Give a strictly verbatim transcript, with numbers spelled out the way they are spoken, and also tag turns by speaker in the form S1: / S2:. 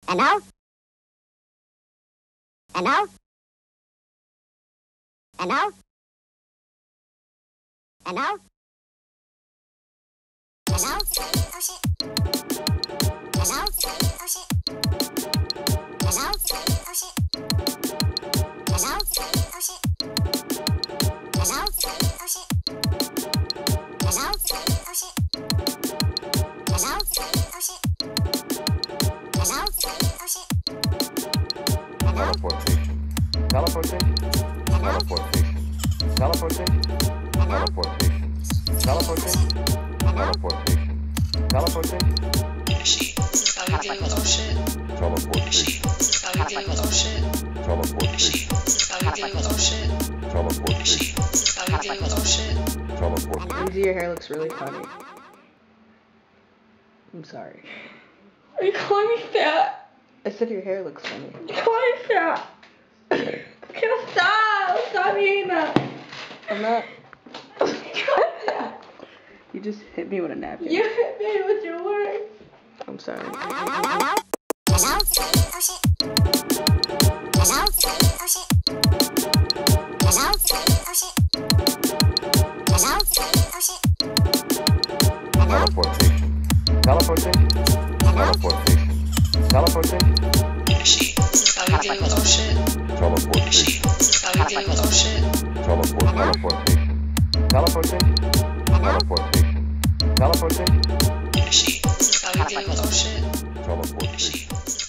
S1: And now? And now? And now? And now? And now? Oh shit. And now? Oh shit. And now? Oh shit. And now? Oh shit. And now? Oh shit. And now? Oh shit. And now? Oh shit. And now? Oh shit.
S2: Teleportation. Teleportation. Teleportation. Teleportation. Teleportation. Teleportation. Teleportation. Teleportation.
S3: Ashy, this is how you deal with oh shit. Ashy,
S2: Teleportation.
S3: this is how you deal with oh shit. Ashy,
S2: Teleportation.
S3: this is how you deal with oh shit. Ashy,
S2: Teleportation.
S3: this is how you deal with oh shit.
S2: Teleportation.
S4: Lindsay, your hair looks really funny. I'm sorry.
S5: Are you calling me fat?
S4: I said your hair looks funny.
S5: You're calling me fat. I can't stop. Stop eating that.
S4: I'm not.
S5: God, fat.
S4: You just hit me with a napkin.
S5: You hit me with your words.
S4: I'm sorry.
S1: And now? And now? Oh shit. And now? Oh shit. And now? Oh shit. And now? Oh shit. And now?
S2: Teleportation. Teleportation. Teleportation. Teleportation.
S3: Ashy, this is how you deal with oh shit. Ashy,
S2: Teleportation.
S3: this is how you deal with oh shit.
S2: Teleport. Teleportation. Teleportation. Teleportation. Teleportation.
S3: Ashy, this is how you deal with oh shit.
S2: Teleportation.
S3: Ashy, this is